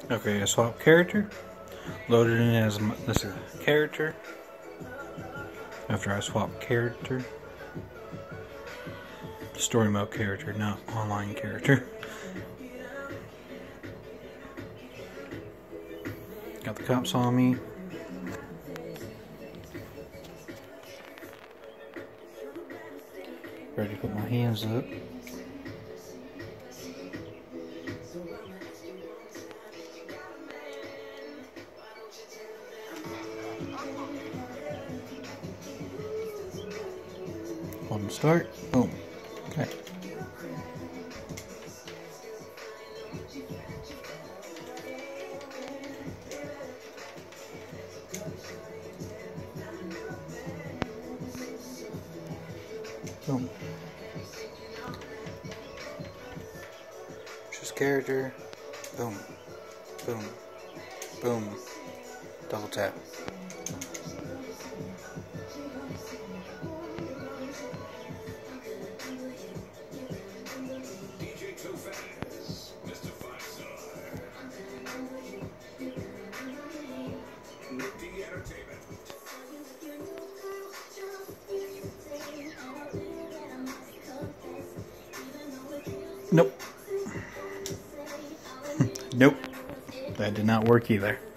Okay, I swap character. Loaded in as this is character. After I swap character. Story mode character, not online character. Got the cops on me. Ready to put my hands up. Hold and start. Boom. Okay. Boom. Choose character. Boom. Boom. Boom. Double tap. Nope. Nope. That did not work either.